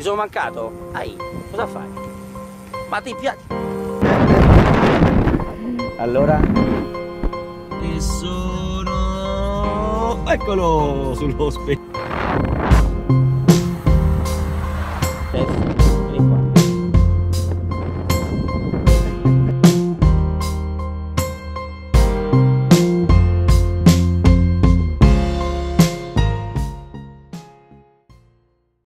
sono mancato? Ai, cosa fai? Ma ti piace? Allora? E sono... Eccolo sullo specchio.